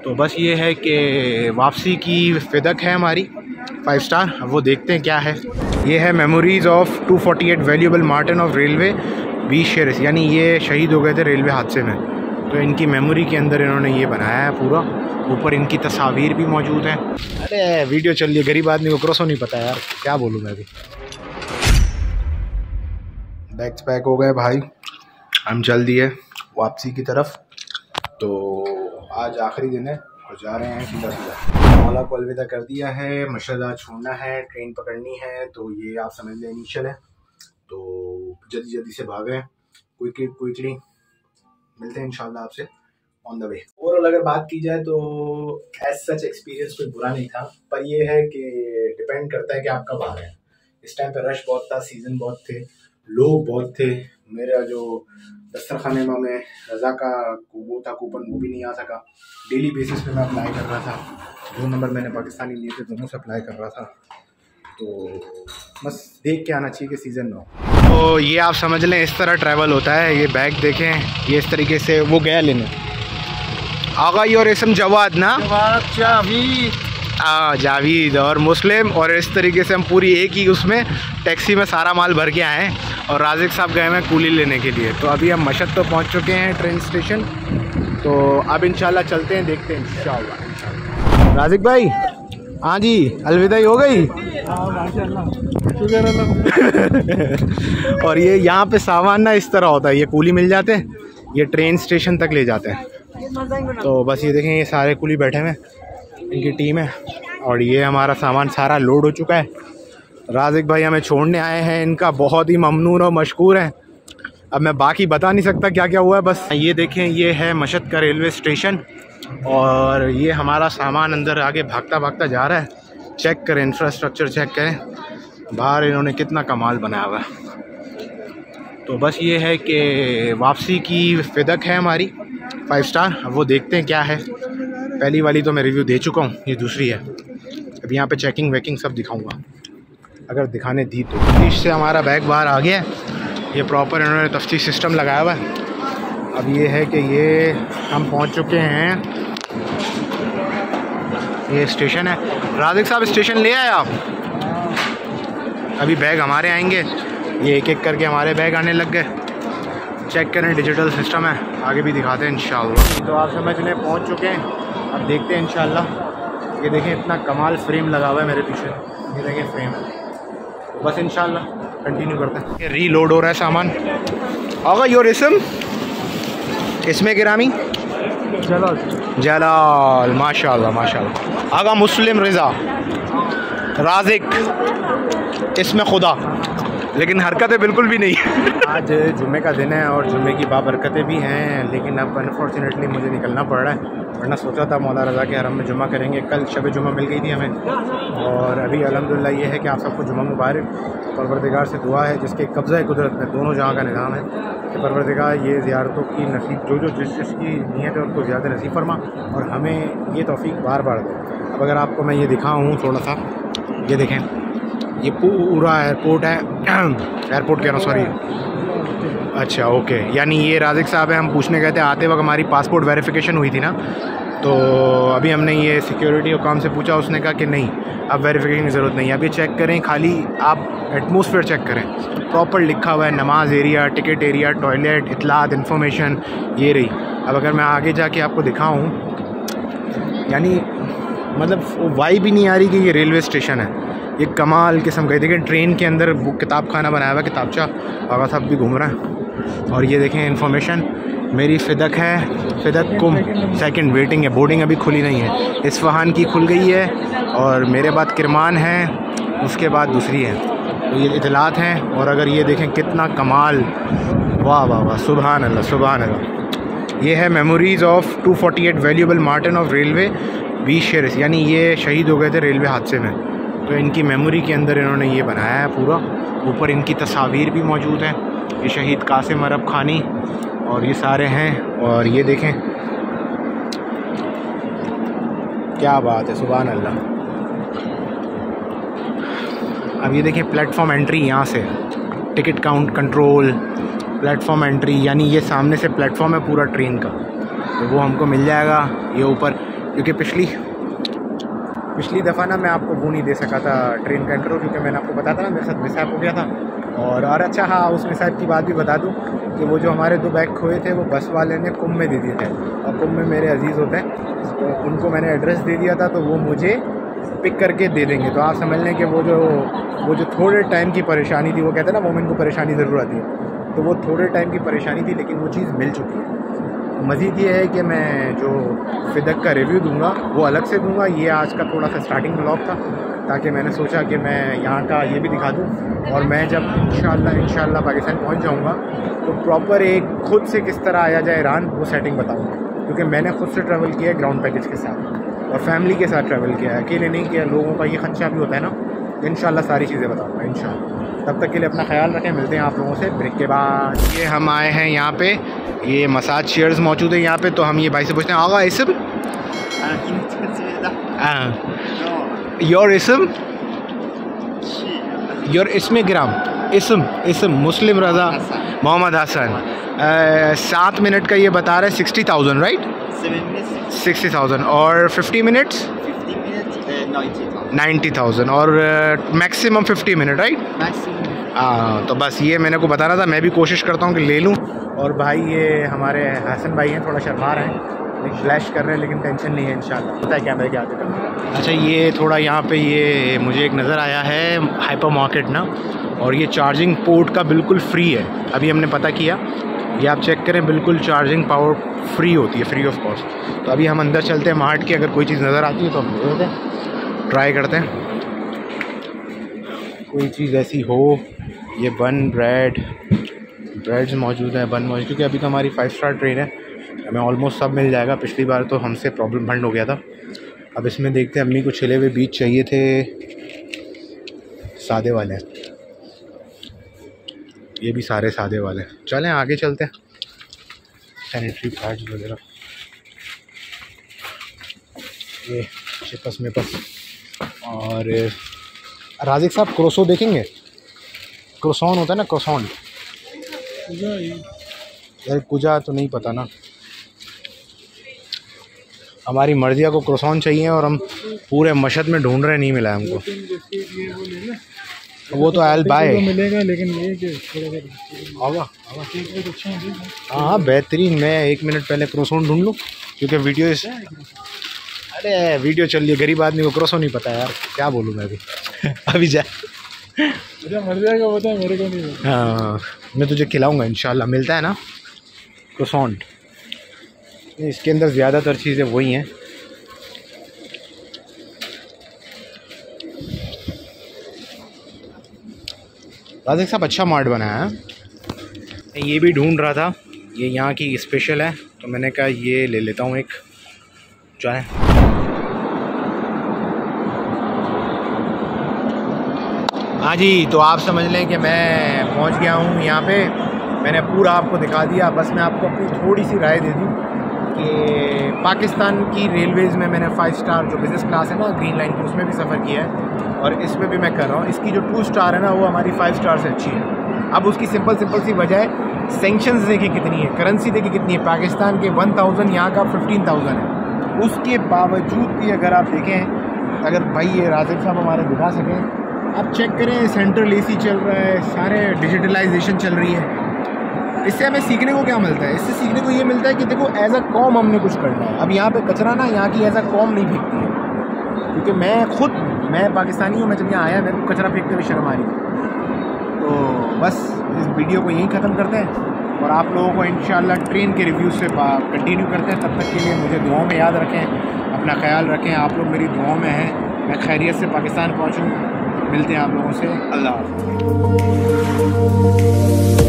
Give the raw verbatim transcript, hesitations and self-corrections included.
तो बस ये है कि वापसी की फ़िदक है हमारी फाइव स्टार। वो देखते हैं क्या है। ये है memories of two forty eight valuable martyrs of railway बीस शेयर्स, यानी ये शहीद हो गए थे रेलवे हादसे में, तो इनकी मेमोरी के अंदर इन्होंने ये बनाया है पूरा। ऊपर इनकी तस्वीर भी मौजूद है। अरे वीडियो चल रही है, गरीब आदमी को क्रॉसो नहीं पता यार, क्या बोलूँ मैं अभी। बैग्स पैक हो गए भाई, हम चल दिए वापसी की तरफ। तो आज आखिरी दिन है और जा रहे हैं सीधा सीधा। मौला को अलविदा कर दिया है, मशहद छोड़ना है, ट्रेन पकड़नी है, तो ये आप समझ लें इनिशियल है। तो जल्दी जल्दी से भाग रहे हैं, क्विकली क्विकली मिलते हैं इंशाल्लाह आपसे ऑन द वे। ओवरऑल अगर बात की जाए तो एज सच एक्सपीरियंस कोई बुरा नहीं था, पर ये है कि डिपेंड करता है कि आप कब आ रहे हैं। इस टाइम पे रश बहुत था, सीज़न बहुत थे, लोग बहुत थे। मेरा जो दस्तरखानेमा में रज़ा का वो था कूपन, वो भी नहीं आ सका। डेली बेसिस पे मैं अप्लाई कर रहा था, दो नंबर मैंने पाकिस्तानी लिए थे, दोनों से अप्लाई कर रहा था। तो बस देख के आना चाहिए कि सीज़न में हो। तो ये आप समझ लें इस तरह ट्रैवल होता है। ये बैग देखें, ये इस तरीके से वो गया लेने आगा और इसम जवाद ना जावीद हाँ जावीद और मुस्लिम, और इस तरीके से हम पूरी एक ही उसमें टैक्सी में सारा माल भर के आए हैं। और राजिक साहब गए हैं कूली लेने के लिए। तो अभी हम मशहद तो पहुंच चुके हैं ट्रेन स्टेशन। तो अब इंशाल्लाह चलते हैं, देखते हैं इंशाल्लाह। राजिक भाई हाँ जी, अलविदाई हो गई। और ये यहाँ पे सामान ना इस तरह होता है, ये कूली मिल जाते हैं, ये ट्रेन स्टेशन तक ले जाते हैं। तो बस ये देखें, ये सारे कूली बैठे हुए हैं, इनकी टीम है। और ये हमारा सामान सारा लोड हो चुका है। राजिक भाई हमें छोड़ने आए हैं, इनका बहुत ही ममनून और मशकूर हैं। अब मैं बाकी बता नहीं सकता क्या क्या हुआ है। बस ये देखें, ये है मशहद का रेलवे स्टेशन और ये हमारा सामान अंदर आगे भागता भागता जा रहा है। चेक करें, इंफ्रास्ट्रक्चर चेक करें, बाहर इन्होंने कितना कमाल बनाया हुआ है। तो बस ये है कि वापसी की फ़िदक है हमारी फाइव स्टार। अब वो देखते हैं क्या है। पहली वाली तो मैं रिव्यू दे चुका हूँ, ये दूसरी है। अब यहाँ पे चेकिंग वेकिंग सब दिखाऊंगा, अगर दिखाने दी तो। तफ्तीश से हमारा बैग बाहर आ गया है, ये प्रॉपर इन्होंने तफ्तीश सिस्टम लगाया हुआ है। अब ये है कि ये हम पहुँच चुके हैं, ये स्टेशन है। राजिक साहब स्टेशन ले आए आप? अभी बैग हमारे आएंगे, ये एक एक करके हमारे बैग आने लग गए। चेक करें, डिजिटल सिस्टम है, आगे भी दिखाते हैं इंशाल्लाह। तो आप समझ लें पहुँच चुके हैं, अब देखते हैं इंशाल्लाह। ये देखें इतना कमाल फ्रेम लगा हुआ है मेरे पीछे, ये देखें फ्रेम है। तो बस इंशाल्लाह कंटिन्यू करते हैं। ये रीलोड हो रहा है सामान। आगा योर इसम इसमें गिरामी जलाल जलाल माशाल्लाह माशाल्लाह। आगा मुस्लिम रिज़ा राजिक इसमें खुदा, लेकिन हरकतें बिल्कुल भी नहीं। आज जुम्मे का दिन है और जुम्मे की बाबरकतें भी हैं, लेकिन अब अनफॉर्चुनेटली मुझे निकलना पड़ रहा है। वरना सोचा था मौला रज़ा के हरम में जुम्मा करेंगे। कल शब जुम्मा मिल गई थी हमें, और अभी अल्हम्दुलिल्लाह ये है कि आप सबको जुम्मा मुबारक। परवरदिगार से दुआ है जिसके कब्ज़ा कुदरत में दोनों जहाँ का निज़ाम है, कि परवरदिगार ये ज़ियारतों की नसीब, जो जो जिस जिसकी नीयत है उनको ज़्यादा नसीब फरमा, और हमें ये तौफीक बार बार दे। अब अगर आपको मैं ये दिखाऊँ थोड़ा सा, ये देखें, ये पूरा एयरपोर्ट है। एयरपोर्ट कह रहा हूँ, सॉरी। अच्छा ओके, यानी ये राजिक साहब है, हम पूछने गए थे आते वक्त, हमारी पासपोर्ट वेरिफिकेशन हुई थी ना, तो अभी हमने ये सिक्योरिटी और काम से पूछा, उसने कहा कि नहीं अब वेरिफिकेशन की ज़रूरत नहीं है। अब ये चेक करें, खाली आप एटमॉस्फेयर चेक करें, प्रॉपर लिखा हुआ है नमाज एरिया, टिकट एरिया, टॉयलेट, इतलात, इन्फॉर्मेशन, ये रही। अब अगर मैं आगे जाके आपको दिखाऊँ, यानी मतलब वाइब भी नहीं आ रही कि ये रेलवे स्टेशन है। ये कमाल किस्म का, देखें ट्रेन के अंदर बुक किताब खाना बनाया हुआ, किताबचा आगा साहब भी घूम रहा है। और ये देखें इन्फॉर्मेशन, मेरी फ़िदक है, फ़िदक कुम सेकंड वेटिंग है, बोर्डिंग अभी खुली नहीं है। इस्फहान की खुल गई है, और मेरे बाद किरमान है, उसके बाद दूसरी है। तो ये इतलात हैं। और अगर ये देखें कितना कमाल, वाह वाह वाह, सुबहान अल्लाह सुबहान अल्लाह। ये है memories of two forty eight valuable martyrs of railway बीस शेयर्स, यानी ये शहीद हो गए थे रेलवे हादसे में, तो इनकी मेमोरी के अंदर इन्होंने ये बनाया है पूरा। ऊपर इनकी तस्वीर भी मौजूद है, ये शहीद कासिम अरब खानी और ये सारे हैं। और ये देखें क्या बात है, सुभान अल्लाह। अब ये देखें प्लेटफॉर्म एंट्री, यहाँ से ticket count control, platform entry, यानी ये सामने से प्लेटफॉर्म है पूरा ट्रेन का, तो वो हमको मिल जाएगा। ये ऊपर क्योंकि पिछली पिछली दफ़ा ना मैं आपको वो नहीं दे सका था ट्रेन का इंटरव्यू, क्योंकि मैंने आपको बताया था ना मेरे साथ मिसहैप हो गया था। और और अच्छा हाँ, उस मिसहैप की बात भी बता दूं कि वो जो हमारे दो बैग खोए थे वो बस वाले ने कुंभ में दे दिए थे, और कुंभ में मेरे अजीज़ होते हैं, तो उनको मैंने एड्रेस दे दिया था, तो वो मुझे पिक करके दे देंगे। तो आप समझ लें कि वो जो वो जो थोड़े टाइम की परेशानी थी, वो कहते हैं ना मोमिन को परेशानी ज़रूर आती है, तो वो थोड़े टाइम की परेशानी थी, लेकिन वो चीज़ मिल चुकी है। मज़ीद ये है कि मैं जो फ़िदक का रिव्यू दूंगा वो अलग से दूंगा। ये आज का थोड़ा सा स्टार्टिंग ब्लॉग था, ताकि मैंने सोचा कि मैं यहाँ का ये भी दिखा दूँ, और मैं जब इंशाल्लाह इंशाल्लाह पाकिस्तान पहुँच जाऊँगा तो प्रॉपर एक खुद से किस तरह आया जाए ईरान वो सेटिंग बताऊँगा, क्योंकि मैंने खुद से ट्रैवल किया है ग्राउंड पैकेज के साथ, और फैमिली के साथ ट्रैवल किया है, अकेले नहीं किया। लोगों का ये खदशा भी होता है ना। इंशाल्लाह सारी चीज़ें बताऊँगा इंशाल्लाह। तब तक के लिए अपना ख्याल रखें, मिलते हैं आप लोगों से ब्रेक के बाद। ये हम आए हैं यहाँ पे, ये मसाज चेयर्स मौजूद है यहाँ पे, तो हम ये भाई से पूछते हैं, आगा इसम योर इसम योर इसमें ग्राम इसम इसम मुस्लिम रज़ा मोहम्मद हसन। सात मिनट का ये बता रहे हैं sixty thousand right, sixty thousand और फिफ्टी मिनट्स नाइन्टी थाउजेंड और मैक्सिमम फिफ्टी मिनट राइट। हाँ, तो बस ये मैंने को बताना था, मैं भी कोशिश करता हूँ कि ले लूँ। और भाई ये हमारे हसन भाई हैं, थोड़ा शर्मा रहे हैं, फ्लैश कर रहे हैं, लेकिन टेंशन नहीं है इंशाल्लाह, पता है कैमरे के आगे करना। अच्छा, ये थोड़ा यहाँ पे ये मुझे एक नज़र आया है हाइपर मार्केट ना, और ये चार्जिंग पोर्ट का बिल्कुल फ्री है, अभी हमने पता किया, ये आप चेक करें, बिल्कुल चार्जिंग पावर फ्री होती है, फ्री ऑफ कॉस्ट। तो अभी हम अंदर चलते हैं मार्ट के, अगर कोई चीज़ नज़र आती है तो हम ले लेते हैं, ट्राई करते हैं कोई चीज़ ऐसी हो। ये बन ब्रेड ब्रेड्स मौजूद है, बन मौजूद, क्योंकि अभी तो हमारी फाइव स्टार ट्रेन है, हमें ऑलमोस्ट सब मिल जाएगा। पिछली बार तो हमसे प्रॉब्लम फंड हो गया था। अब इसमें देखते हैं, अम्मी को छिले हुए बीज चाहिए थे, सादे वाले हैं, ये भी सारे सादे वाले हैं। चलें आगे चलते हैं, सैनिटरी पैड्स वगैरह, ये चिपस मेपस। और राजिक साहब क्रोसो देखेंगे, क्रोसॉन होता है ना, क्रोसॉन यार, कुजा तो नहीं पता ना, हमारी मर्जिया को क्रोसॉन चाहिए और हम पूरे मशहद में ढूंढ रहे, नहीं मिला हमको। वो तो आयल बाय मिलेगा, लेकिन ये आवा हाँ हाँ बेहतरीन। मैं एक मिनट पहले क्रोसॉन ढूंढ लूँ, क्योंकि वीडियो इस अरे वीडियो चल रही है, गरीब आदमी को क्रोसॉन नहीं पता यार, क्या बोलूँ मैं अभी अभी जा मुझे मर्जिया का पता है, मेरे को नहीं पता। हाँ, मैं तुझे खिलाऊंगा इंशाल्लाह, मिलता है ना क्रोसॉन, इसके अंदर ज़्यादातर चीज़ें वही हैं। राजिक साहब अच्छा मार्ट बनाया है। ये भी ढूंढ रहा था, ये यहाँ की स्पेशल है, तो मैंने कहा ये ले लेता हूँ एक चाय। हाँ जी, तो आप समझ लें कि मैं पहुँच गया हूँ यहाँ पे, मैंने पूरा आपको दिखा दिया। बस मैं आपको अपनी थोड़ी सी राय दे दूँ कि पाकिस्तान की रेलवेज़ में मैंने फाइव स्टार जो बिज़नेस क्लास है ना ग्रीन लाइन की, उसमें भी सफ़र किया है, और इसमें भी मैं कर रहा हूँ। इसकी जो टू स्टार है ना, वो हमारी फाइव स्टार से अच्छी है। अब उसकी सिंपल सिंपल सी वजह है, सेंक्शंस देखिए कितनी है, करेंसी देखिए कितनी है, पाकिस्तान के वन थाउजेंड यहाँ का फिफ्टीन थाउजेंड है। उसके बावजूद भी अगर आप देखें, अगर भाई ये राजिक साहब हमारे दिखा सकें, आप चेक करें, सेंट्रल एसी चल रहा है, सारे डिजिटलाइजेशन चल रही है। इससे हमें सीखने को क्या मिलता है? इससे सीखने को ये मिलता है कि देखो एज अ कॉम हमने कुछ करना है। अब यहाँ पे कचरा ना यहाँ की एज अ कॉम नहीं फेंकती है, क्योंकि मैं खुद मैं पाकिस्तानी हूँ, मैं जब यहाँ आया मेरे को कचरा फेंकते हुए शर्म आ रही। तो बस इस वीडियो को यहीं ख़त्म करते हैं, और आप लोगों को इंशाल्लाह ट्रेन के रिव्यू से कंटिन्यू करते हैं। तब तक के लिए मुझे दुआओं में याद रखें, अपना ख्याल रखें, आप लोग मेरी दुआओं में हैं, मैं खैरियत से पाकिस्तान पहुँचूँ। मिलते हैं आप लोगों से, अल्लाह हाफ़िज़।